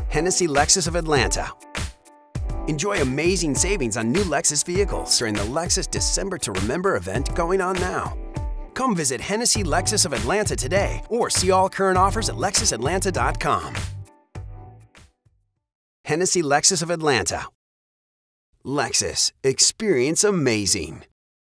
Hennessy Lexus of Atlanta. Enjoy amazing savings on new Lexus vehicles during the Lexus December to Remember event going on now. Come visit Hennessy Lexus of Atlanta today or see all current offers at lexusatlanta.com. Hennessy Lexus of Atlanta. Lexus. Experience amazing.